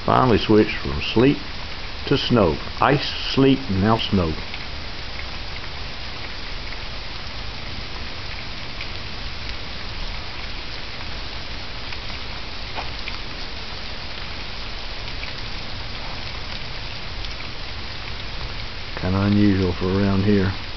finally switched from sleet to snow. Ice, sleet, and now snow. Kind of unusual for around here.